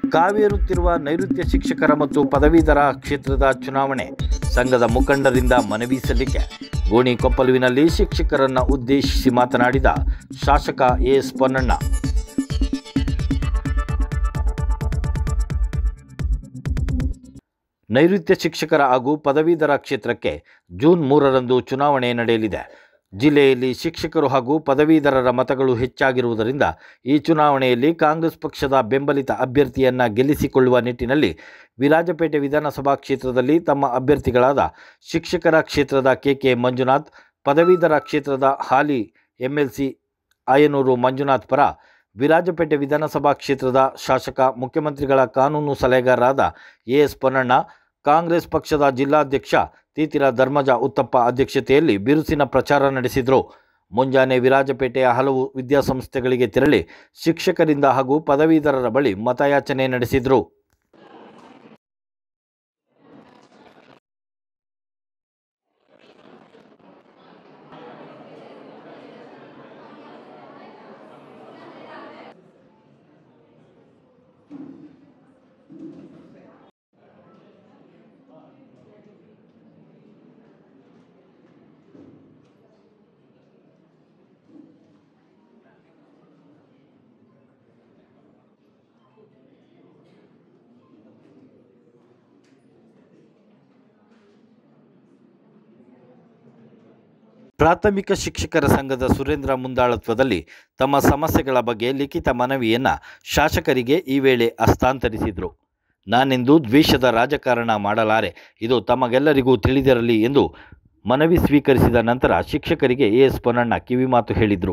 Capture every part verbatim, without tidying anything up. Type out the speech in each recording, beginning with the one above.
ಕಾವೇರುತ್ತಿರುವ ನೈಋತ್ಯ ಶಿಕ್ಷಕರ ಮತ್ತು ಪದವೀಧರ ಕ್ಷೇತ್ರದ ಚುನಾವಣೆ ಸಂಘದ ಮುಖಂಡರಿಂದ ಮನವಿ ಸಲ್ಲಿಕೆ. ಗೋಣಿಕೊಪ್ಪಲುವಿನಲ್ಲಿ ಶಿಕ್ಷಕರನ್ನು ಉದ್ದೇಶಿಸಿ ಮಾತನಾಡಿದ ಶಾಸಕ ಎಸ್ ಪೊನ್ನಣ್ಣ. ನೈಋತ್ಯ ಶಿಕ್ಷಕರ ಹಾಗೂ ಪದವೀಧರ ಕ್ಷೇತ್ರಕ್ಕೆ ಜೂನ್ ಮೂರರಂದು ಚುನಾವಣೆ ನಡೆಯಲಿದೆ. ಜಿಲ್ಲೆಯಲ್ಲಿ ಶಿಕ್ಷಕರು ಹಾಗೂ ಪದವೀಧರರ ಮತಗಳು ಹೆಚ್ಚಾಗಿರುವುದರಿಂದ ಈ ಚುನಾವಣೆಯಲ್ಲಿ ಕಾಂಗ್ರೆಸ್ ಪಕ್ಷದ ಬೆಂಬಲಿತ ಅಭ್ಯರ್ಥಿಯನ್ನು ಗೆಲ್ಲಿಸಿಕೊಳ್ಳುವ ನಿಟ್ಟಿನಲ್ಲಿ ವಿರಾಜಪೇಟೆ ವಿಧಾನಸಭಾ ಕ್ಷೇತ್ರದಲ್ಲಿ ತಮ್ಮ ಅಭ್ಯರ್ಥಿಗಳಾದ ಶಿಕ್ಷಕರ ಕ್ಷೇತ್ರದ ಕೆ ಕೆ ಮಂಜುನಾಥ್, ಪದವೀಧರ ಕ್ಷೇತ್ರದ ಹಾಲಿ ಎಂಎಲ್ಸಿ ಆಯನೂರು ಮಂಜುನಾಥ್ ಪರ ವಿರಾಜಪೇಟೆ ವಿಧಾನಸಭಾ ಕ್ಷೇತ್ರದ ಶಾಸಕ ಮುಖ್ಯಮಂತ್ರಿಗಳ ಕಾನೂನು ಸಲಹೆಗಾರರಾದ ಎ ಎಸ್ ಪೊನ್ನಣ್ಣ, ಕಾಂಗ್ರೆಸ್ ಪಕ್ಷದ ಜಿಲ್ಲಾಧ್ಯಕ್ಷ ತೀತಿರ ಧರ್ಮಜ ಉತ್ತಪ್ಪ ಅಧ್ಯಕ್ಷತೆಯಲ್ಲಿ ಬಿರುಸಿನ ಪ್ರಚಾರ ನಡೆಸಿದರು. ಮುಂಜಾನೆ ವಿರಾಜಪೇಟೆಯ ಹಲವು ವಿದ್ಯಾಸಂಸ್ಥೆಗಳಿಗೆ ತೆರಳಿ ಶಿಕ್ಷಕರಿಂದ ಹಾಗೂ ಪದವೀಧರರ ಬಳಿ ಮತಯಾಚನೆ ನಡೆಸಿದರು. ಪ್ರಾಥಮಿಕ ಶಿಕ್ಷಕರ ಸಂಘದ ಸುರೇಂದ್ರ ಮುಂದಾಳತ್ವದಲ್ಲಿ ತಮ್ಮ ಸಮಸ್ಯೆಗಳ ಬಗ್ಗೆ ಲಿಖಿತ ಮನವಿಯನ್ನು ಶಾಸಕರಿಗೆ ಈ ವೇಳೆ ಹಸ್ತಾಂತರಿಸಿದರು. ನಾನೆಂದು ದ್ವೇಷದ ರಾಜಕಾರಣ ಮಾಡಲಾರೆ, ಇದು ತಮಗೆಲ್ಲರಿಗೂ ತಿಳಿದಿರಲಿ ಎಂದು ಮನವಿ ಸ್ವೀಕರಿಸಿದ ನಂತರ ಶಿಕ್ಷಕರಿಗೆ ಎ ಎಸ್ ಪೊನ್ನಣ್ಣ ಕಿವಿಮಾತು ಹೇಳಿದರು.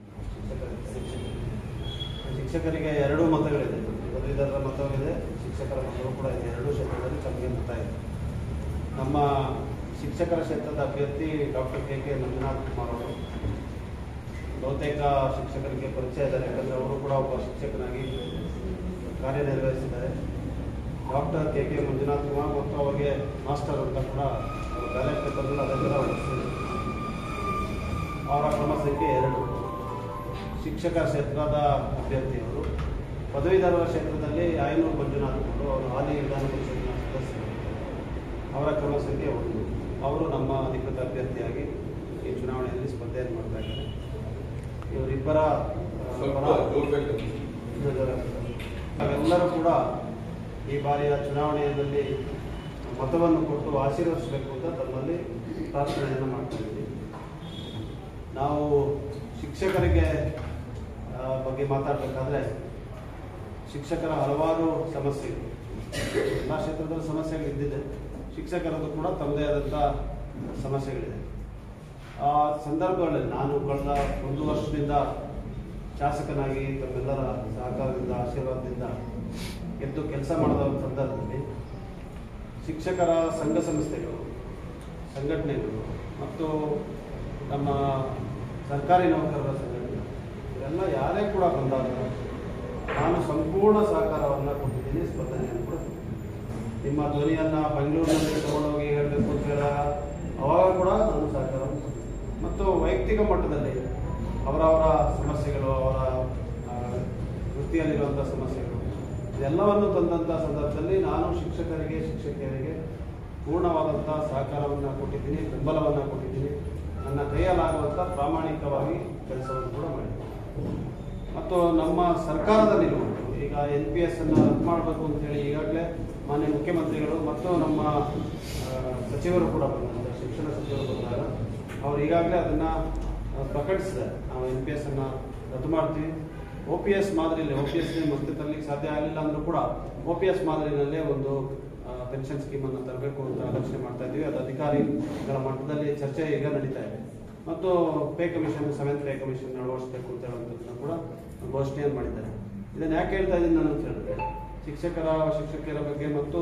ಶಿಕ್ಷಕರಿಗೆ ಎರಡು ಮತಗಳಿದೆ, ಪದವೀಧರರ ಮತವಿದೆ, ಶಿಕ್ಷಕರ ಮತವೂ ಕೂಡ ಇದೆ. ಎರಡೂ ಕ್ಷೇತ್ರದಲ್ಲಿ ತಮಗೆ ಮತ ಇದೆ. ನಮ್ಮ ಶಿಕ್ಷಕರ ಕ್ಷೇತ್ರದ ಅಭ್ಯರ್ಥಿ doctor K K Manjunath Kumar ಅವರು ಬಹುತೇಕ ಶಿಕ್ಷಕರಿಗೆ ಪರಿಚಯ ಇದ್ದಾರೆ, ಯಾಕಂದರೆ ಅವರು ಕೂಡ ಒಬ್ಬ ಶಿಕ್ಷಕನಾಗಿ ಕಾರ್ಯನಿರ್ವಹಿಸಿದ್ದಾರೆ. Doctor K K Manjunath Kumar ಮತ್ತು ಅವರಿಗೆ ಮಾಸ್ಟರ್ ಅಂತ ಕೂಡ ಬ್ಯಾಲೆಟ್ ಪೇಪರ್ಗಳು ಅದೆಲ್ಲ ಹೊರಡಿಸಿದೆ. ಅವರ ಕ್ರಮ ಸಂಖ್ಯೆ ಎರಡು. ಶಿಕ್ಷಕ ಕ್ಷೇತ್ರದ ಅಭ್ಯರ್ಥಿಯವರು ಪದವೀಧರರ ಕ್ಷೇತ್ರದಲ್ಲಿ ಆಯನೂರು ಮಂಜುನಾಥ್ ಅವರು ಅವರು ಹಾಲಿ ವಿಧಾನ ಪರಿಷತ್ನ ಸದಸ್ಯರು. ಅವರ ಕ್ರಮ ಸಂಖ್ಯೆ ಒಂದು. ಅವರು ನಮ್ಮ ಅಧಿಕೃತ ಅಭ್ಯರ್ಥಿಯಾಗಿ ಈ ಚುನಾವಣೆಯಲ್ಲಿ ಸ್ಪರ್ಧೆಯನ್ನು ಮಾಡ್ತಾ ಇದ್ದಾರೆ. ಇವರಿಬ್ಬರ ನಾವೆಲ್ಲರೂ ಕೂಡ ಈ ಬಾರಿಯ ಚುನಾವಣೆಯಲ್ಲಿ ಮತವನ್ನು ಕೊಟ್ಟು ಆಶೀರ್ವದಿಸಬೇಕು ಅಂತ ತಮ್ಮಲ್ಲಿ ಪ್ರಾರ್ಥನೆಯನ್ನು ಮಾಡ್ತಿದ್ದೀವಿ. ನಾವು ಶಿಕ್ಷಕರಿಗೆ ಬಗ್ಗೆ ಮಾತಾಡಬೇಕಾದ್ರೆ ಶಿಕ್ಷಕರ ಹಲವಾರು ಸಮಸ್ಯೆಗಳು, ಎಲ್ಲ ಕ್ಷೇತ್ರದಲ್ಲಿ ಸಮಸ್ಯೆಗಳು ಇದ್ದಿದೆ. ಶಿಕ್ಷಕರದ್ದು ಕೂಡ ತಮ್ಮದೇ ಆದಂಥ ಸಮಸ್ಯೆಗಳಿದೆ. ಆ ಸಂದರ್ಭಗಳಲ್ಲಿ ನಾನು ಕಳೆದ ಒಂದು ವರ್ಷದಿಂದ ಶಾಸಕನಾಗಿ ತಮ್ಮೆಲ್ಲರ ಸಹಕಾರದಿಂದ ಆಶೀರ್ವಾದದಿಂದ ಎದ್ದು ಕೆಲಸ ಮಾಡಿದ ಸಂದರ್ಭದಲ್ಲಿ ಶಿಕ್ಷಕರ ಸಂಘ ಸಂಸ್ಥೆಗಳು, ಸಂಘಟನೆಗಳು ಮತ್ತು ನಮ್ಮ ಸರ್ಕಾರಿ ನೌಕರರ ಸಂಘಟನೆ ಇವೆಲ್ಲ ಯಾರೇ ಕೂಡ ಬಂದಾಗ ನಾನು ಸಂಪೂರ್ಣ ಸಹಕಾರವನ್ನು ಕೊಟ್ಟಿದ್ದೀನಿ, ಸ್ಪರ್ಧನೆಯನ್ನು ಕೂಡ. ನಿಮ್ಮ ಧ್ವನಿಯನ್ನು ಬೆಂಗಳೂರಿನಲ್ಲಿ ತಗೊಂಡೋಗಿ ಹೇಳಬೇಕು ಅಂತ ಹೇಳ ಅವಾಗ ಕೂಡ ನಾನು ಸಹಕಾರವನ್ನು ಕೊಟ್ಟಿದ್ದೀನಿ. ಮತ್ತು ವೈಯಕ್ತಿಕ ಮಟ್ಟದಲ್ಲಿ ಅವರವರ ಸಮಸ್ಯೆಗಳು, ಅವರ ವೃತ್ತಿಯಲ್ಲಿರುವಂಥ ಸಮಸ್ಯೆಗಳು ಇದೆಲ್ಲವನ್ನು ತಂದಂಥ ಸಂದರ್ಭದಲ್ಲಿ ನಾನು ಶಿಕ್ಷಕರಿಗೆ ಶಿಕ್ಷಕಿಯರಿಗೆ ಪೂರ್ಣವಾದಂಥ ಸಹಕಾರವನ್ನು ಕೊಟ್ಟಿದ್ದೀನಿ, ಬೆಂಬಲವನ್ನು ಕೊಟ್ಟಿದ್ದೀನಿ. ನನ್ನ ಕೈಯಲ್ಲಾಗುವಂಥ ಪ್ರಾಮಾಣಿಕವಾಗಿ ಕೆಲಸವನ್ನು ಕೂಡ ಮಾಡಿದ್ದೀನಿ. ಮತ್ತು ನಮ್ಮ ಸರ್ಕಾರದ ನಿಲುವು ಈಗ ಎನ್ ಪಿ ಎಸ್ ಅನ್ನು ರದ್ದು ಮಾಡಬೇಕು ಅಂತೇಳಿ ಈಗಾಗಲೇ ಮಾನ್ಯ ಮುಖ್ಯಮಂತ್ರಿಗಳು ಮತ್ತು ನಮ್ಮ ಸಚಿವರು ಕೂಡ ಬಂದಂಥ ಶಿಕ್ಷಣ ಸಚಿವರು ಬಂದಾಗ ಅವರು ಈಗಾಗಲೇ ಅದನ್ನು ಪ್ರಕಟಿಸಿದ್ದಾರೆ. ನಾವು ಎನ್ ಪಿ ಎಸ್ ಅನ್ನು ರದ್ದು ಮಾಡ್ತೀವಿ, ಒ ಪಿ ಎಸ್ ಮಾದರಿಯಲ್ಲಿ, ಒ ಪಿ ಎಸ್ ಮತ್ತೆ ತರಲಿಕ್ಕೆ ಸಾಧ್ಯ ಆಗಲಿಲ್ಲ ಅಂದರೂ ಕೂಡ ಒ ಪಿ ಎಸ್ ಮಾದರಿನಲ್ಲೇ ಒಂದು ಪೆನ್ಷನ್ ಸ್ಕೀಮನ್ನು ತರಬೇಕು ಅಂತ ಆಲೋಚನೆ ಮಾಡ್ತಾ ಇದ್ದೀವಿ. ಅದು ಅಧಿಕಾರಿಗಳ ಮಟ್ಟದಲ್ಲಿ ಚರ್ಚೆ ಈಗ ನಡೀತಾ ಇದೆ. ಮತ್ತು pay commission, seventh pay commission ಅಳವಡಿಸಬೇಕು ಅಂತ ಹೇಳುವಂಥದ್ದನ್ನು ಕೂಡ ಘೋಷಣೆಯನ್ನು ಮಾಡಿದ್ದಾರೆ. ಇದನ್ನು ಯಾಕೆ ಹೇಳ್ತಾ ಇದ್ದೀನಿ ನಾನು ಅಂತ ಹೇಳಿದ್ರೆ, ಶಿಕ್ಷಕರ ಶಿಕ್ಷಕಿಯರ ಬಗ್ಗೆ ಮತ್ತು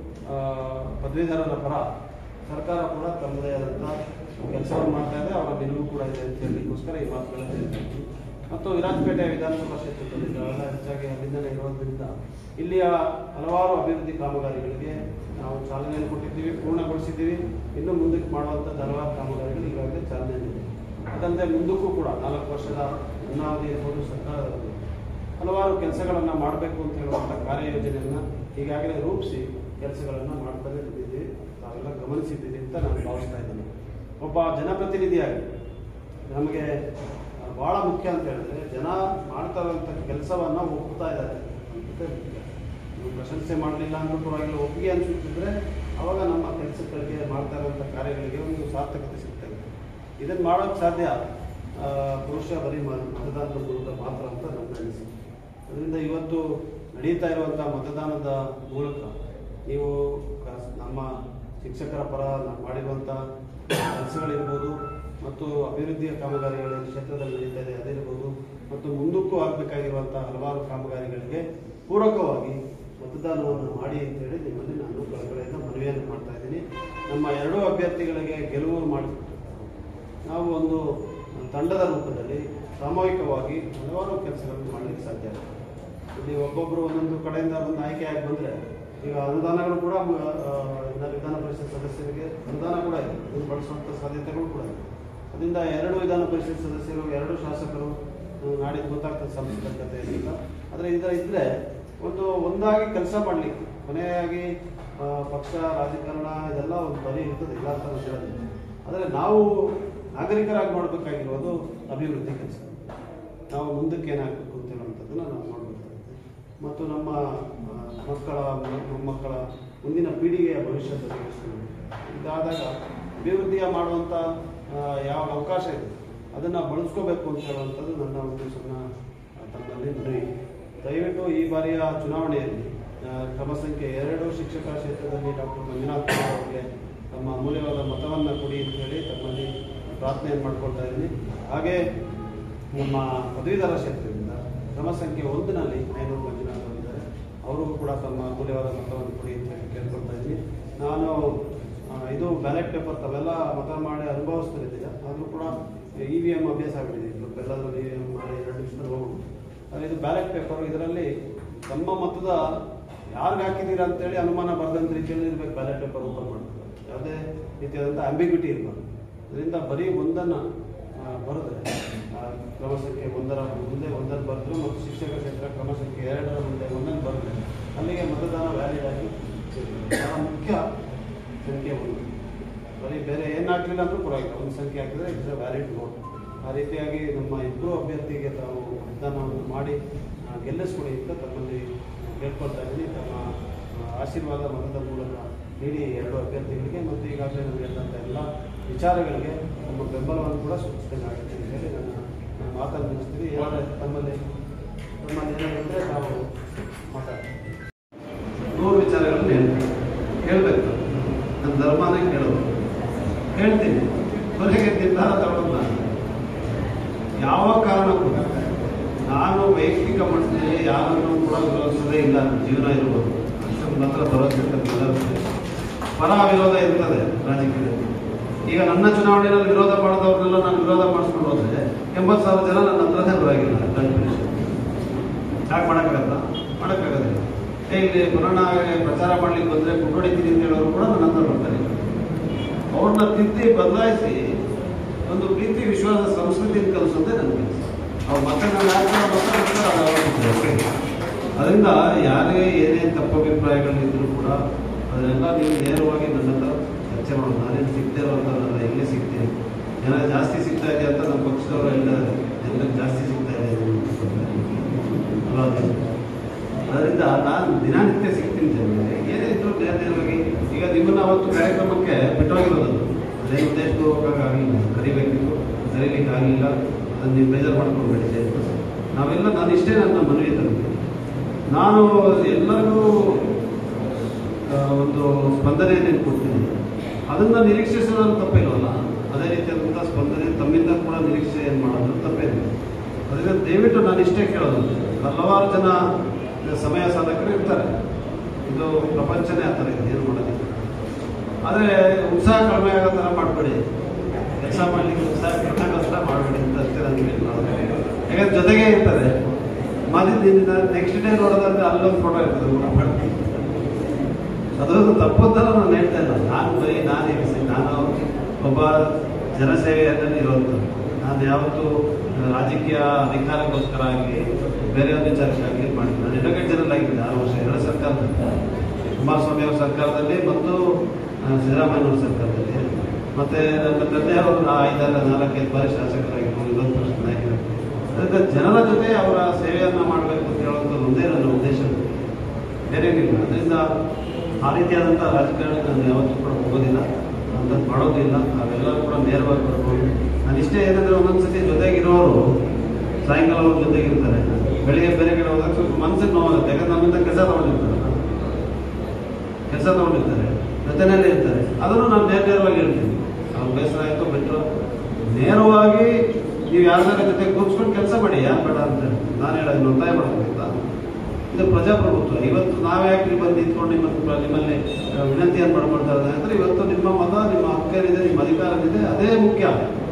ಪದವೀಧರರ ಪರ ಸರ್ಕಾರ ಕೂಡ ತಮ್ಮದೇ ಆದಂಥ ಕೆಲಸವನ್ನು ಮಾಡ್ತಾ ಇದೆ, ಅವರ ನಿಲುವು ಕೂಡ ಇದೆ ಅಂತ ಹೇಳಲಿಕ್ಕೋಸ್ಕರ ಈ ಮಾತುಗಳನ್ನು ಹೇಳ್ತಾ ಇದ್ದೀನಿ. ಮತ್ತು ವಿರಾಜಪೇಟೆ ವಿಧಾನಸಭಾ ಕ್ಷೇತ್ರದಲ್ಲಿ ಅವೆಲ್ಲ ಹೆಚ್ಚಾಗಿ ಅಲ್ಲಿಂದಲೇ ಇರೋದ್ರಿಂದ ಇಲ್ಲಿಯ ಹಲವಾರು ಅಭಿವೃದ್ಧಿ ಕಾಮಗಾರಿಗಳಿಗೆ ನಾವು ಚಾಲನೆಯನ್ನು ಕೊಟ್ಟಿದ್ದೀವಿ, ಪೂರ್ಣಗೊಳಿಸಿದ್ದೀವಿ. ಇನ್ನು ಮುಂದಕ್ಕೆ ಮಾಡುವಂಥದ್ದು ಹಲವಾರು ಕಾಮಗಾರಿಗಳು ಈಗಾಗಲೇ ಚಾಲನೆ ಇದೆ. ಅದಲ್ಲದೆ ಮುಂದಕ್ಕೂ ಕೂಡ ನಾಲ್ಕು ವರ್ಷದ ಅನಾವಧಿ ಇರ್ಬೋದು ಸರ್ಕಾರದಲ್ಲಿ ಹಲವಾರು ಕೆಲಸಗಳನ್ನು ಮಾಡಬೇಕು ಅಂತ ಹೇಳುವಂಥ ಕಾರ್ಯಯೋಜನೆಯನ್ನು ಈಗಾಗಲೇ ರೂಪಿಸಿ ಕೆಲಸಗಳನ್ನು ಮಾಡ್ತಾನೆ ಬಂದಿದ್ದೀವಿ. ತಾವೆಲ್ಲ ಗಮನಿಸಿದ್ದೀರಿ ಅಂತ ನಾನು ಭಾವಿಸ್ತಾ ಇದ್ದೀನಿ. ಒಬ್ಬ ಜನಪ್ರತಿನಿಧಿಯಾಗಿ ನಮಗೆ ಭಾಳ ಮುಖ್ಯ ಅಂತ ಹೇಳಿದ್ರೆ ಜನ ಮಾಡ್ತಾ ಇರುವಂಥ ಕೆಲಸವನ್ನು ಒಪ್ಪುತ್ತಾ ಇದ್ದಾರೆ ಅಂತ ಮುಖ್ಯ. ನೀವು ಪ್ರಶಂಸೆ ಮಾಡಲಿಲ್ಲ ಅಂದ್ರೂ ಪರವಾಗಿಲ್ಲ, ಒಪ್ಪಿಗೆ ಅನಿಸುತ್ತಿದ್ರೆ ಅವಾಗ ನಮ್ಮ ಕೆಲಸಗಳಿಗೆ ಮಾಡ್ತಾ ಇರುವಂಥ ಕಾರ್ಯಗಳಿಗೆ ಒಂದು ಸಾರ್ಥಕತೆ ಸಿಗ್ತದೆ. ಇದನ್ನು ಮಾಡೋಕ್ಕೆ ಸಾಧ್ಯ ಬಹುಶಃ ಬರೀ ಮತದಾನದ ಮೂಲಕ ಮಾತ್ರ ಅಂತ ನನ್ನ ಅನಿಸಿಕೆ. ಅದರಿಂದ ಇವತ್ತು ನಡೀತಾ ಇರುವಂಥ ಮತದಾನದ ಮೂಲಕ ನೀವು ನಮ್ಮ ಶಿಕ್ಷಕರ ಪರ ಮಾಡಿರುವಂಥ ಕೆಲಸಗಳಿರ್ಬೋದು ಮತ್ತು ಅಭಿವೃದ್ಧಿಯ ಕಾಮಗಾರಿಗಳ ಕ್ಷೇತ್ರದಲ್ಲಿ ನಡೀತಾ ಇದೆ ಅದಿರ್ಬೋದು ಮತ್ತು ಮುಂದಕ್ಕೂ ಆಗಬೇಕಾಗಿರುವಂಥ ಹಲವಾರು ಕಾಮಗಾರಿಗಳಿಗೆ ಪೂರಕವಾಗಿ ಮತದಾನವನ್ನು ಮಾಡಿ ಅಂತೇಳಿ ನಿಮ್ಮಲ್ಲಿ ನಾನು ಕಳಕಳಿಯಿಂದ ಮನವಿಯನ್ನು ಮಾಡ್ತಾ ಇದ್ದೀನಿ. ನಮ್ಮ ಎರಡೂ ಅಭ್ಯರ್ಥಿಗಳಿಗೆ ಗೆಲುವು ಮಾಡಿ ನಾವು ಒಂದು ತಂಡದ ರೂಪದಲ್ಲಿ ಸಾಮೂಹಿಕವಾಗಿ ಹಲವಾರು ಕೆಲಸಗಳನ್ನು ಮಾಡಲಿಕ್ಕೆ ಸಾಧ್ಯ ಇದೆ. ಇಲ್ಲಿ ಒಬ್ಬೊಬ್ಬರು ಒಂದೊಂದು ಕಡೆಯಿಂದ ಒಂದು ಆಯ್ಕೆಯಾಗಿ ಬಂದರೆ ಈಗ ಅನುದಾನಗಳು ಕೂಡ ವಿಧಾನ ಪರಿಷತ್ ಸದಸ್ಯರಿಗೆ ಅನುದಾನ ಕೂಡ ಇದೆ, ಅದನ್ನು ಬಳಸುವಂಥ ಸಾಧ್ಯತೆಗಳು ಕೂಡ ಇದೆ. ಅದರಿಂದ ಎರಡು ವಿಧಾನ ಪರಿಷತ್ ಸದಸ್ಯರು, ಎರಡು ಶಾಸಕರು ನಾಡಿದ್ದು ಗೊತ್ತಾಗ್ತದೆ ಸಂಸ್ಕೃತತೆ ಅಂತ. ಆದರೆ ಇದರ ಇದ್ದರೆ ಒಂದು ಒಂದಾಗಿ ಕೆಲಸ ಮಾಡಲಿಕ್ಕೆ ಕೊನೆಯಾಗಿ ಪಕ್ಷ ರಾಜಕಾರಣ ಇದೆಲ್ಲ ಒಂದು ಬರೀ ಇರ್ತದೆ, ಇಲ್ಲ ಅಂತ ಹೇಳೋದಿಲ್ಲ. ಆದರೆ ನಾವು ನಾಗರಿಕರಾಗಿ ಮಾಡಬೇಕಾಗಿರೋದು ಅಭಿವೃದ್ಧಿ ಕೆಲಸ. ನಾವು ಮುಂದಕ್ಕೆ ಏನಾಗಬೇಕು ಅಂತ ಹೇಳುವಂಥದ್ದನ್ನು ನಾವು ಮಾಡಬೇಕಾಗುತ್ತೆ. ಮತ್ತು ನಮ್ಮ ಮಕ್ಕಳ ಮೊಮ್ಮಕ್ಕಳ ಮುಂದಿನ ಪೀಳಿಗೆಯ ಭವಿಷ್ಯದ ಬಗೆಹರಿಸಿಕೊಳ್ಳಬೇಕು. ಇದಾದಾಗ ಅಭಿವೃದ್ಧಿಯ ಮಾಡುವಂಥ ಯಾವ ಅವಕಾಶ ಇದೆ ಅದನ್ನು ಬಳಸ್ಕೋಬೇಕು ಅಂತ ಹೇಳುವಂಥದ್ದು ನನ್ನ ಒಂದು ಸಣ್ಣ ತಮ್ಮಲ್ಲಿ ಮನವಿ. ದಯವಿಟ್ಟು ಈ ಬಾರಿಯ ಚುನಾವಣೆಯಲ್ಲಿ ಕ್ರಮ ಸಂಖ್ಯೆ ಎರಡು ಶಿಕ್ಷಕ ಕ್ಷೇತ್ರದಲ್ಲಿ ಡಾಕ್ಟರ್ ಮಂಜುನಾಥ್ ಅವರಿಗೆ ತಮ್ಮ ಅಮೂಲ್ಯವಾದ ಮತವನ್ನು ಕೊಡಿ ಅಂತ ಹೇಳಿ ತಮ್ಮಲ್ಲಿ ಪ್ರಾರ್ಥನೆಯನ್ನು ಮಾಡ್ಕೊಳ್ತಾ ಇದ್ದೀನಿ. ಹಾಗೆ ನಮ್ಮ ಪದವೀಧರ ಕ್ಷೇತ್ರದಿಂದ ಕ್ರಮ ಸಂಖ್ಯೆ ಒಂದರಲ್ಲಿ ಐನೂರು ಮಂಜುನಾಥ್ ಅವರಿದ್ದಾರೆ, ಅವರಿಗೂ ಕೂಡ ತಮ್ಮ ಅಮೂಲ್ಯವಾದ ಮತವನ್ನು ಕೊಡಿ ಅಂತ ಹೇಳಿ ಕೇಳ್ಕೊಳ್ತಾ ಇದ್ದೀನಿ. ನಾನು ಇದು ಬ್ಯಾಲೆಟ್ ಪೇಪರ್ ತಾವೆಲ್ಲ ಮತ ಮಾಡಿ ಅನುಭವಿಸ್ತಿದ್ದೀರ, ಆದರೂ ಕೂಡ ಇ ವಿ ಎಮ್ ಅಭ್ಯಾಸ ಆಗಿಬಿಟ್ಟಿದೆ. ಎಲ್ಲಾದರೂ ಇ ವಿ ಎಮ್ ಮಾಡಿ ಎರಡು ನಿಮಿಷದಲ್ಲಿ ಹೋಗ್ಬೋದು. ಆದರೆ ಇದು ಬ್ಯಾಲೆಟ್ ಪೇಪರು, ಇದರಲ್ಲಿ ತಮ್ಮ ಮತದ ಯಾರಿಗೆ ಹಾಕಿದ್ದೀರಾ ಅಂತೇಳಿ ಅನುಮಾನ ಬರದಂಥ ರೀತಿಯಲ್ಲಿ ಇರಬೇಕು. ಬ್ಯಾಲೆಟ್ ಪೇಪರ್ ಓಪನ್ ಮಾಡ್ತಾರೆ, ಯಾವುದೇ ರೀತಿಯಾದಂಥ ಆಂಬಿಗ್ಯೂಟಿ ಇರಬಾರ್ದು. ಅದರಿಂದ ಬರೀ ಒಂದನ್ನು ಬರೆದ್ರೆ ಕ್ರಮ ಸಂಖ್ಯೆ ಒಂದರ ಮುಂದೆ ಒಂದನ್ನು ಬರೆದ್ರು ಮತ್ತು ಶಿಕ್ಷಕ ಕ್ಷೇತ್ರ ಕ್ರಮ ಸಂಖ್ಯೆ ಎರಡರ ಮುಂದೆ ಒಂದನ್ನು ಬರೆದ್ರೆ ಅಲ್ಲಿಗೆ ಮತದಾನ ವ್ಯಾಲಿಡ್ ಆಗಿ ಬಹಳ ಮುಖ್ಯ ಸಂಖ್ಯೆ ಒಂದು. ಬರೀ ಬೇರೆ ಏನು ಹಾಕಲಿಲ್ಲ ಅಂದರೂ ಪರವಾಗಿಲ್ಲ, ಒಂದು ಸಂಖ್ಯೆ ಹಾಕಿದರೆ ಇಟ್ಸ್ ವ್ಯಾಲಿಡ್ ವೋಟ್. ಆ ರೀತಿಯಾಗಿ ನಮ್ಮ ಇಬ್ಬರು ಅಭ್ಯರ್ಥಿಗೆ ತಾವು ಮತದಾನವನ್ನು ಮಾಡಿ ಗೆಲ್ಲಿಸ್ಕೊಡಿ ಅಂತ ತಮ್ಮಲ್ಲಿ ಕೇಳ್ಕೊಳ್ತಾ ಇದ್ದೀನಿ. ತಮ್ಮ ಆಶೀರ್ವಾದ ಮತದ ಮೂಲಕ ನೀಡಿ ಎರಡು ಅಭ್ಯರ್ಥಿಗಳಿಗೆ ಮತ್ತು ಈಗಾಗಲೇ ನಾವು ಹೇಳಿದಂಥ ಎಲ್ಲ ವಿಚಾರಗಳಿಗೆ ನಮ್ಮ ಬೆಂಬಲವನ್ನು ಕೂಡ ಸೂಚಿಸ್ತೇನೆ ಆಗುತ್ತೆ ಅಂತ ಹೇಳಿ ನನ್ನ ನಾನು ಮಾತನ್ನು ಮುಗಿಸ್ತೀನಿ. ಏನಾದರೆ ತಮ್ಮಲ್ಲಿ ತಮ್ಮಲ್ಲಿ ಏನಾದರೆ ನಾವು ಮಾತಾಡ್ತೀವಿ. ನೂರು ವಿಚಾರಗಳನ್ನು ಹೇಳ್ತೀವಿ, ಹೇಳಬೇಕು. ನನ್ನ ಧರ್ಮನೇ ಕೇಳೋದು ಹೇಳ್ತೀನಿ, ಕೊನೆಗೆ ನಿರ್ಧಾರ ತಗೊಳ್ಳೋದು ನಾನು. ಯಾವ ಕಾರಣಕ್ಕೂ ನಾನು ವೈಯಕ್ತಿಕ ಮಟ್ಟದಲ್ಲಿ ಯಾರನ್ನು ಕೂಡ ವಿರೋಧಿಸೋದೇ ಇಲ್ಲ. ಜೀವನ ಇರ್ಬೋದು, ಅಷ್ಟೊಂದು ಮಾತ್ರ ಭರವಸೆ ಪರ ವಿರೋಧ ಇರ್ತದೆ ರಾಜಕೀಯದಲ್ಲಿ. ಈಗ ನನ್ನ ಚುನಾವಣೆಯಲ್ಲಿ ವಿರೋಧ ಮಾಡಿದವ್ರನ್ನೆಲ್ಲ ನಾನು ವಿರೋಧ ಮಾಡಿಸ್ಕೊಂಡು ಹೋದರೆ ಎಂಬತ್ತು ಸಾವಿರ ಜನ ನನ್ನ ಹತ್ರನೇ ಬರೋಗಿಲ್ಲ. ಯಾಕೆ ಮಾಡೋಕ್ಕಾಗಲ್ಲ? ಮಾಡೋಕ್ಕಾಗೋದಿಲ್ಲ. ಇಲ್ಲಿ ಕೊರೋನಾ ಪ್ರಚಾರ ಮಾಡ್ಲಿಕ್ಕೆ ಬಂದರೆ ಕುಟ್ಟೊಡಿತೀನಿ ಅಂತ ಹೇಳೋರು ಕೂಡ ನನ್ನ ಹತ್ರ ಬರ್ತಾರೆ. ಅವ್ರನ್ನ ತಿದ್ದಿ ಬದಲಾಯಿಸಿ ಒಂದು ಪ್ರೀತಿ ವಿಶ್ವಾಸದ ಸಂಸ್ಕೃತಿಯನ್ನು ಕಲಿಸೋದೇ ನನ್ನ ಕೆಲಸ. ಅವ್ರ ಮತ್ತೆ ನಾನು ಅದರಿಂದ ಯಾರೇ ಏನೇ ತಪ್ಪಭಿಪ್ರಾಯಗಳಿದ್ರೂ ಕೂಡ ಅದನ್ನೆಲ್ಲ ನೀವು ನೇರವಾಗಿ ನನ್ನ ಹತ್ರ ಚರ್ಚೆ ಮಾಡೋದು. ನಾನೇನು ಸಿಗದೆ ಇರೋಂಥದ್ದಲ್ಲ, ಎಲ್ಲಿ ಸಿಗ್ತೀನಿ, ಜನ ಜಾಸ್ತಿ ಸಿಗ್ತಾ ಇದೆ ಅಂತ ನಮ್ಮ ಪಕ್ಷದವರು ಎಲ್ಲ ಎಲ್ಲರಿಗೆ ಜಾಸ್ತಿ ಸಿಗ್ತಾ ಇದೆ ಅಲ್ಲ. ಅದರಿಂದ ನಾನು ದಿನನಿತ್ಯ ಸಿಗ್ತೀನಿ ಜನರಿಗೆ, ಏನೇ ಇದ್ರು ನೇರವಾಗಿ. ಈಗ ನಿಮ್ಮನ್ನು ಅವತ್ತು ಕಾರ್ಯಕ್ರಮಕ್ಕೆ ಬಿಟ್ಟೋಗಿರೋದು ಅದೇನು ಉದ್ದೇಶಕ್ಕೆ ಹೋಗೋಕ್ಕಾಗಲಿಲ್ಲ, ಕರಿಬೇಕಿತ್ತು, ಕರೀಲಿಕ್ಕೆ ಆಗಲಿಲ್ಲ. ಅದನ್ನು ನೀವು ಬೇಜಾರು ಮಾಡ್ಕೊಳ್ಬೇಡಿ. ನಾವೆಲ್ಲ ನಾನು ಇಷ್ಟೇ ನನ್ನ ಮನವಿ ತರಬೇಕು. ನಾನು ಎಲ್ಲರಿಗೂ ಒಂದು ಸ್ಪಂದನೆಯನ್ನು ಕೊಡ್ತೀನಿ, ಅದನ್ನು ನಿರೀಕ್ಷಿಸೋದ್ರಲ್ಲಿ ತಪ್ಪೇನಲ್ಲ. ಅದೇ ರೀತಿಯಾದಂಥ ಸ್ಪಂದನೆ ತಮ್ಮಿಂದ ಕೂಡ ನಿರೀಕ್ಷೆ ಏನು ಮಾಡೋದು ತಪ್ಪೇನಿಲ್ಲ. ಅದರಿಂದ ದಯವಿಟ್ಟು ನಾನು ಇಷ್ಟೇ ಕೇಳೋದು, ಹಲವಾರು ಜನ ಸಮಯ ಸಾಧಕರು ಇರ್ತಾರೆ, ಇದು ಪ್ರಪಂಚನೇ ಆ ಥರ ಇದೆ, ಏನು ಮಾಡೋದಿಲ್ಲ. ಆದರೆ ಉತ್ಸಾಹ ಕಡಿಮೆ ಆಗೋ ಥರ ಮಾಡಬೇಡಿ, ಕೆಲಸ ಮಾಡಲಿಕ್ಕೆ ಉತ್ಸಾಹ ಕಡಿಮೆ ಆಗೋ ಥರ ಮಾಡಬೇಡಿ ಅಂತ ಅಷ್ಟೇ ನನಗೆ ಹೇಳೋದು. ಯಾಕಂದ್ರೆ ಜೊತೆಗೇ ಇರ್ತಾರೆ. ಮಾದಿದ್ದಿಂದ ನೆಕ್ಸ್ಟ್ ಡೇ ನೋಡೋದಂದ್ರೆ ಅಲ್ಲೊಂದು ಫೋಟೋ ಇರ್ತದೆ, ಊಟ ಮಾಡ್ತೀನಿ. ಅದೊಂದು ತಪ್ಪುತ್ತಲ್ಲ ನಾನು ಹೇಳ್ತಾ ಇಲ್ಲ. ನಾನು ಬರೀ ನಾನು ನಾನು ಒಬ್ಬ ಜನಸೇವೆಯಲ್ಲಿ ಇರುವಂಥದ್ದು. ನಾನು ನಾನು ಯಾವತ್ತೂ ರಾಜಕೀಯ ಅಧಿಕಾರಕ್ಕೋಸ್ಕರ ಆಗಲಿ ಬೇರೆ ಒಂದು ವಿಚಾರಕ್ಕಾಗಲಿ ಮಾಡಿದ್ದೆ. ನಾನು ಅಡ್ವೊಕೇಟ್ ಜನರಲ್ ಆಗಿದ್ದೆ ಆರು ವರ್ಷ ಎರಡು ಸರ್ಕಾರದಲ್ಲಿ, ಕುಮಾರಸ್ವಾಮಿ ಅವರ ಸರ್ಕಾರದಲ್ಲಿ ಮತ್ತು ಸಿದ್ದರಾಮಯ್ಯ ಅವರ ಸರ್ಕಾರದಲ್ಲಿ. ಮತ್ತು ನನ್ನ ತಂದೆಯವರು ಐದಾರು ನಾಲ್ಕೈದು ಬಾರಿ ಶಾಸಕರಾಗಿರ್ಬೋದು, ವಿರೋಧ ಪಕ್ಷದ ನಾಯಕರಾಗಿರ್ಬೋದು. ಅದರಿಂದ ಜನರ ಜೊತೆ ಅವರ ಸೇವೆಯನ್ನು ಮಾಡಬೇಕು ಅಂತ ಹೇಳುವಂಥದ್ದು ಒಂದೇ ನನ್ನ ಉದ್ದೇಶ, ಬೇರೇನಿಲ್ಲ. ಅದರಿಂದ ಆ ರೀತಿಯಾದಂಥ ರಾಜಕಾರಣ ನಾನು ಯಾವತ್ತೂ ಕೂಡ ಹೋಗೋದಿಲ್ಲ, ಅಂಥದ್ದು ಮಾಡೋದಿಲ್ಲ. ನಾವೆಲ್ಲರೂ ಕೂಡ ನೇರವಾಗಿ ಬರ್ಬೋದು. ನಾನು ಇಷ್ಟೇ ಏನಂದರೆ ಒಂದೊಂದ್ಸತಿ ಜೊತೆಗಿರೋರು ಸಾಯಂಕಾಲ ಅವ್ರ ಜೊತೆಗಿರ್ತಾರೆ, ಬೆಳಿಗ್ಗೆ ಬೇರೆ ಕಡೆ ಹೋದಾಗ ಸ್ವಲ್ಪ ಮನಸ್ಸಿಗೆ ನೋವಾಗುತ್ತೆ. ಯಾಕಂದ್ರೆ ನಮ್ಮಿಂದ ಕೆಲಸ ತೊಗೊಂಡಿರ್ತಾರೆ ಕೆಲಸ ತೊಗೊಂಡಿರ್ತಾರೆ ಜೊತೆಯಲ್ಲೇ ಇರ್ತಾರೆ. ಅದನ್ನು ನಾನು ನೇರ ನೇರವಾಗಿ ಹೇಳ್ತೀನಿ. ಅವ್ರು ಬೇಸರ ಆಯಿತು ಬಿಟ್ಟರು ನೇರವಾಗಿ ನೀವು ಯಾರ್ದಾರ ಜೊತೆ ಕೂರಿಸ್ಕೊಂಡು ಕೆಲಸ ಮಾಡಿ, ಯಾರು ಬೇಡ ಅಂತ ನಾನು ಹೇಳೋದು ಒತ್ತಾಯ ಮಾಡೋದ್ರಿಂದ. ಇದು ಪ್ರಜಾಪ್ರಭುತ್ವ. ಇವತ್ತು ನಾವೇ ಯಾಕೆ ಬಂದು ನಿಂತ್ಕೊಂಡು ನಿಮ್ಮ ನಿಮ್ಮಲ್ಲಿ ವಿನಂತಿಯನ್ನು ಮಾಡ್ಕೊಳ್ತಾ ಇರೋದು ಅಂದರೆ, ಇವತ್ತು ನಿಮ್ಮ ಮತ, ನಿಮ್ಮ ಹಕ್ಕೇನಿದೆ, ನಿಮ್ಮ ಅಧಿಕಾರ ಇದೆ, ಅದೇ ಮುಖ್ಯ.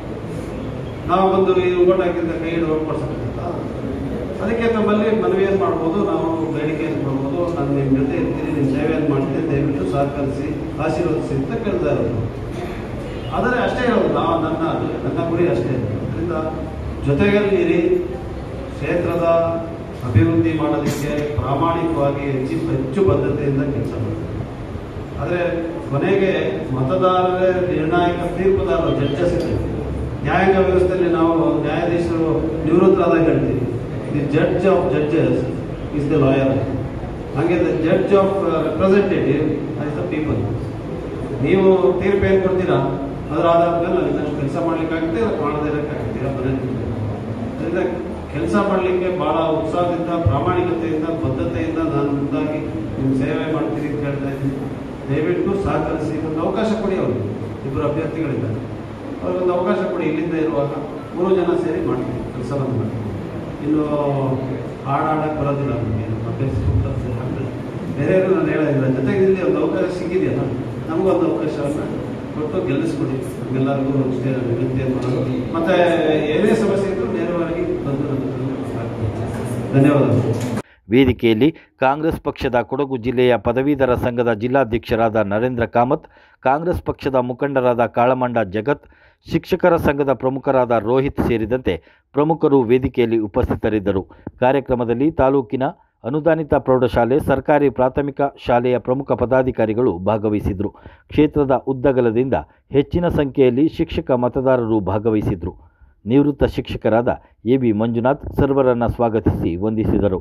ನಾವು ಬಂದು ಈ ಓಟ್ ಹಾಕಿದ್ರೆ ಕೈ ಹಿಡಿದು ಓಟ್ ಕೊಡ್ಸೋಕ್ಕಾಗತ್ತ? ಅದಕ್ಕೆ ನಮ್ಮಲ್ಲಿ ಮನವಿಯನ್ನು ಮಾಡ್ಬೋದು, ನಾವು ಬೇಡಿಕೆಯನ್ನು ಮಾಡ್ಬೋದು. ನಾನು ನಿಮ್ಮ ಜೊತೆ ಇರ್ತೀನಿ, ನಿಮ್ಮ ಸೇವೆಯನ್ನು ಮಾಡ್ತೀನಿ, ದಯವಿಟ್ಟು ಸಹಕರಿಸಿ ಆಶೀರ್ವದಿಸಿ ಅಂತ ಕೇಳ್ತಾ ಇರೋದು. ಆದರೆ ಅಷ್ಟೇ ಇರೋದು, ನಾವು ನನ್ನ ನನ್ನ ಗುರಿ ಅಷ್ಟೇ. ಅದರಿಂದ ಜೊತೆಗಲ್ಲಿರಿ, ಕ್ಷೇತ್ರದ ಅಭಿವೃದ್ಧಿ ಮಾಡೋದಕ್ಕೆ ಪ್ರಾಮಾಣಿಕವಾಗಿ ಹೆಚ್ಚು ಹೆಚ್ಚು ಬದ್ಧತೆಯಿಂದ ಕೆಲಸ ಮಾಡ್ತಾರೆ. ಆದರೆ ಕೊನೆಗೆ ಮತದಾರರೇ ನಿರ್ಣಾಯಕ ತೀರ್ಪುದಾರರು, ಜಡ್ಜಸ್ ಇದೆ. ನ್ಯಾಯಾಂಗ ವ್ಯವಸ್ಥೆಯಲ್ಲಿ ನಾವು ನ್ಯಾಯಾಧೀಶರು ನಿವೃತ್ತರಾದಾಗ ಹೇಳ್ತೀವಿ, the judge of judges is the lawyer. ಹಾಗೆ the judge of representative is the people. ನೀವು ತೀರ್ಪು ಏನು ಕೊಡ್ತೀರಾ ಅದರ ಆಧಾರದ ಮೇಲೆ ನಾವು ಇನ್ನಷ್ಟು ಕೆಲಸ ಮಾಡಲಿಕ್ಕಾಗುತ್ತೆ, ಅದಕ್ಕೆ ಮಾಡದೇ ಇರೋಕ್ಕಾಗ್ತೀರಾ ಮನೇಲಿ. ಅದರಿಂದ ಕೆಲಸ ಮಾಡಲಿಕ್ಕೆ ಭಾಳ ಉತ್ಸಾಹದಿಂದ, ಪ್ರಾಮಾಣಿಕತೆಯಿಂದ, ಬದ್ಧತೆಯಿಂದ ನಾನು ಮುಂದಾಗಿ ನಿಮ್ಮ ಸೇವೆ ಮಾಡ್ತೀನಿ ಅಂತ ಹೇಳ್ತಾ ಇದ್ದೀನಿ. ದಯವಿಟ್ಟು ಸಹಕರಿಸಿ, ಒಂದು ಅವಕಾಶ ಕೊಡಿ. ಅವರು ಇಬ್ಬರು ಅಭ್ಯರ್ಥಿಗಳಿದ್ದಾರೆ, ಅವ್ರಿಗೊಂದು ಅವಕಾಶ ಕೊಡಿ. ಇಲ್ಲಿಂದ ಇರುವಾಗ ಮೂರು ಜನ ಸೇರಿ ಮಾಡ್ತೀವಿ, ಕೆಲಸವನ್ನು ಮಾಡ್ತೀವಿ. ಇನ್ನು ಹಾಡಾಡಕ್ಕೆ ಬರೋದಿಲ್ಲ ನಮಗೆ, ಅಭ್ಯರ್ಥಿ ಬೇರೆ ನಾನು ಹೇಳೋದಿಲ್ಲ. ಜೊತೆಗೆ ಇಲ್ಲಿ ಒಂದು ಅವಕಾಶ ಸಿಕ್ಕಿದೆಯಲ್ಲ, ನಮಗೊಂದು ಅವಕಾಶವನ್ನು ಕೊಟ್ಟು ಗೆಲ್ಲಿಸ್ಕೊಡಿ. ನಮಗೆಲ್ಲರಿಗೂ ಅಷ್ಟೇ ವಿನಂತಿಯನ್ನು ಮಾಡೋದು. ಮತ್ತು ಏನೇ ಸಮಸ್ಯೆ ಇದ್ದರೂ ನೇರವಾಗಿ ಬಂದು ಧನ್ಯವಾದಗಳು. ವೇದಿಕೆಯಲ್ಲಿ ಕಾಂಗ್ರೆಸ್ ಪಕ್ಷದ ಕೊಡಗು ಜಿಲ್ಲೆಯ ಪದವೀಧರ ಸಂಘದ ಜಿಲ್ಲಾಧ್ಯಕ್ಷರಾದ ನರೇಂದ್ರ ಕಾಮತ್, ಕಾಂಗ್ರೆಸ್ ಪಕ್ಷದ ಮುಖಂಡರಾದ ಕಾಳಮಂಡ ಜಗತ್, ಶಿಕ್ಷಕರ ಸಂಘದ ಪ್ರಮುಖರಾದ ರೋಹಿತ್ ಸೇರಿದಂತೆ ಪ್ರಮುಖರು ವೇದಿಕೆಯಲ್ಲಿ ಉಪಸ್ಥಿತರಿದ್ದರು. ಕಾರ್ಯಕ್ರಮದಲ್ಲಿ ತಾಲೂಕಿನ ಅನುದಾನಿತ ಪ್ರೌಢಶಾಲೆ, ಸರ್ಕಾರಿ ಪ್ರಾಥಮಿಕ ಶಾಲೆಯ ಪ್ರಮುಖ ಪದಾಧಿಕಾರಿಗಳು ಭಾಗವಹಿಸಿದರು. ಕ್ಷೇತ್ರದ ಉದ್ದಗಲದಿಂದ ಹೆಚ್ಚಿನ ಸಂಖ್ಯೆಯಲ್ಲಿ ಶಿಕ್ಷಕ ಮತದಾರರು ಭಾಗವಹಿಸಿದರು. ನಿವೃತ್ತ ಶಿಕ್ಷಕರಾದ ಎ ಬಿ ಮಂಜುನಾಥ್ ಸರ್ವರನ್ನು ಸ್ವಾಗತಿಸಿ ವಂದಿಸಿದರು.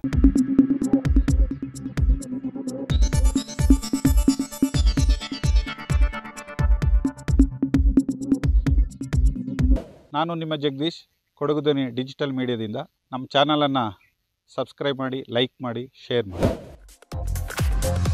ನಾನು ನಿಮ್ಮ ಜಗದೀಶ್, ಕೊಡಗು ಧ್ವನಿ ಡಿಜಿಟಲ್ ಮೀಡಿಯಾದಿಂದ. ನಮ್ಮ ಚಾನಲನ್ನು ಸಬ್ಸ್ಕ್ರೈಬ್ ಮಾಡಿ, ಲೈಕ್ ಮಾಡಿ, ಶೇರ್ ಮಾಡಿ.